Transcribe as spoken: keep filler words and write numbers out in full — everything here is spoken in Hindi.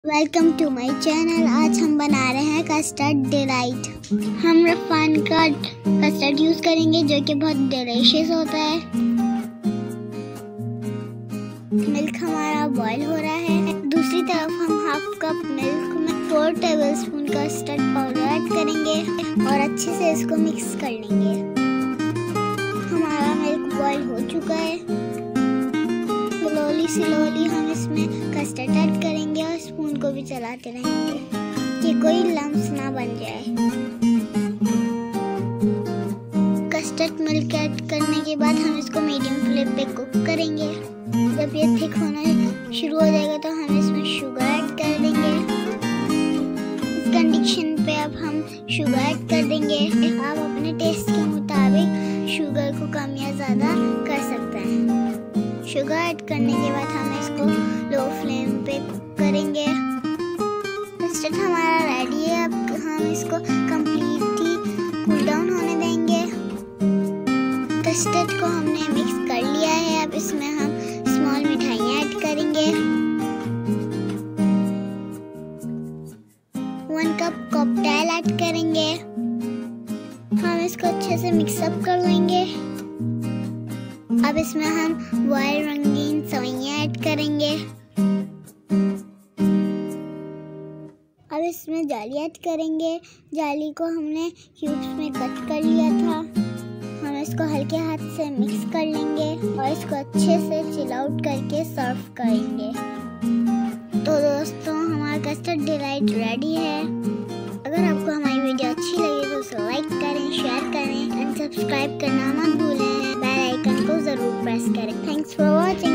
Welcome to my channel. आज हम बना रहे हैं कस्टर्ड डिलाइट। हम रफान का कस्टर्ड यूज करेंगे जो कि बहुत डिलीशियस होता है। मिल्क हमारा बॉईल हो रहा है। दूसरी तरफ हम हाफ कप मिल्क में four tablespoon custard powder add करेंगे और अच्छे से इसको मिक्स कर लेंगे। हमारा मिल्क बॉईल हो चुका है। स्लोली स्लोली हम इसमें कस्टर्ड ऐड करेंगे और स्पून को भी चलाते रहेंगे कि कोई लम्स ना बन जाए। कस्टर्ड मिल्क ऐड करने के बाद हम इसको मीडियम फ्लेम पे कुक करेंगे। जब ये थिक होना शुरू हो जाएगा तो हम इसमें शुगर ऐड कर देंगे। इस कंडीशन पे अब हम शुगर ऐड कर देंगे। आप अपने टेस्ट के मुताबिक शुगर को कम या ज़्यादा कर सकते हैं। शुगर ऐड करने के बाद हम इसको लो फ्लेम पे कुक करेंगे। कस्टर्ड हमारा रेडी है। अब हम इसको कंप्लीटली कूल डाउन होने देंगे। कस्टर्ड को हमने मिक्स कर लिया है। अब इसमें हम स्मॉल मिठाइयाँ ऐड करेंगे। वन कप कॉकटेल ऐड करेंगे। हम इसको अच्छे से मिक्सअप कर लेंगे। अब इसमें हम बॉइल्ड रंगीन सेवइयां ऐड करेंगे। अब इसमें जाली ऐड करेंगे। जाली को हमने क्यूब्स में कट कर लिया था। हम इसको हल्के हाथ से मिक्स कर लेंगे और इसको अच्छे से चिल आउट करके सर्व करेंगे। तो दोस्तों, हमारा कस्टर्ड डिलाइट रेडी है। अगर आपको हमारी वीडियो अच्छी लगी तो उसे लाइक करें, शेयर करें एंड सब्सक्राइब करना मत भूलें। बेल आइकन को जरूर प्रेस करें। Thanks for watching.